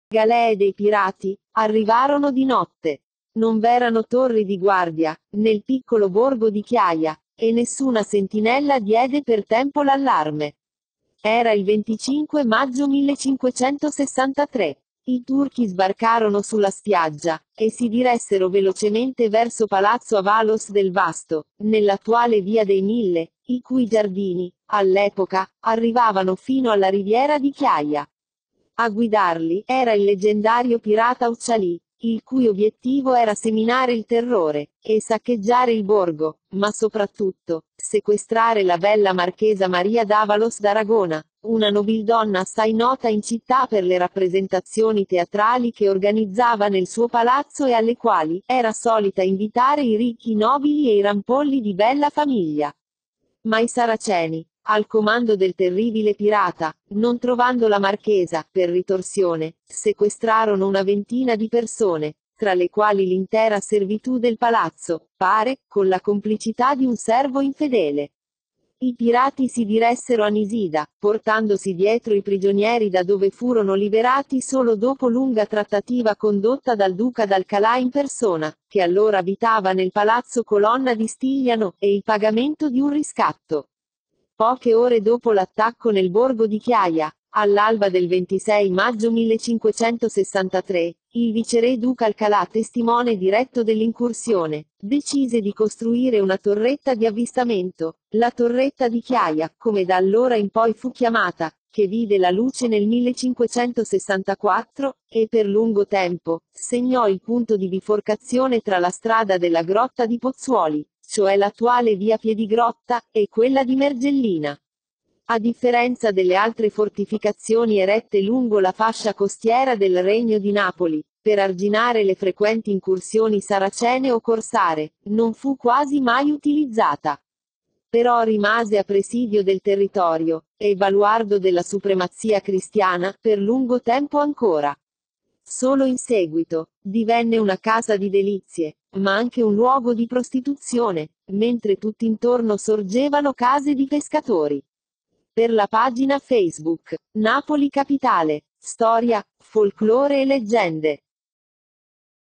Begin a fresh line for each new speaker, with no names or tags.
galee dei pirati arrivarono di notte. Non v'erano torri di guardia nel piccolo borgo di Chiaia, e nessuna sentinella diede per tempo l'allarme. Era il 25 maggio 1563. I turchi sbarcarono sulla spiaggia, e si diressero velocemente verso Palazzo Avalos del Vasto, nell'attuale Via dei Mille, i cui giardini, all'epoca, arrivavano fino alla riviera di Chiaia. A guidarli era il leggendario pirata Uccialì, il cui obiettivo era seminare il terrore e saccheggiare il borgo, ma soprattutto sequestrare la bella marchesa Maria d'Avalos d'Aragona, una nobildonna assai nota in città per le rappresentazioni teatrali che organizzava nel suo palazzo e alle quali era solita invitare i ricchi nobili e i rampolli di bella famiglia. Ma i saraceni, al comando del terribile pirata, non trovando la marchesa, per ritorsione, sequestrarono una ventina di persone, tra le quali l'intera servitù del palazzo, pare, con la complicità di un servo infedele. I pirati si diressero a Nisida, portandosi dietro i prigionieri da dove furono liberati solo dopo lunga trattativa condotta dal duca d'Alcalà in persona, che allora abitava nel palazzo Colonna di Stigliano, e il pagamento di un riscatto. Poche ore dopo l'attacco nel borgo di Chiaia, all'alba del 26 maggio 1563, il viceré duca Alcalà, testimone diretto dell'incursione, decise di costruire una torretta di avvistamento, la torretta di Chiaia, come da allora in poi fu chiamata, che vide la luce nel 1564, e per lungo tempo, segnò il punto di biforcazione tra la strada della Grotta di Pozzuoli, cioè l'attuale via Piedigrotta, e quella di Mergellina. A differenza delle altre fortificazioni erette lungo la fascia costiera del Regno di Napoli, per arginare le frequenti incursioni saracene o corsare, non fu quasi mai utilizzata. Però rimase a presidio del territorio, e baluardo della supremazia cristiana, per lungo tempo ancora. Solo in seguito, divenne una casa di delizie, ma anche un luogo di prostituzione, mentre tutt'intorno sorgevano case di pescatori. Per la pagina Facebook, Napoli Capitale, storia, folklore e leggende.